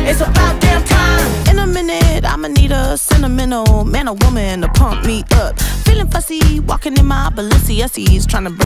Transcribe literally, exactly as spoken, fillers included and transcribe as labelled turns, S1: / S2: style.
S1: It's about damn time. In a minute, I'ma need a sentimental man or woman to pump me up. Feeling fussy, walking in my Balenciennes, trying to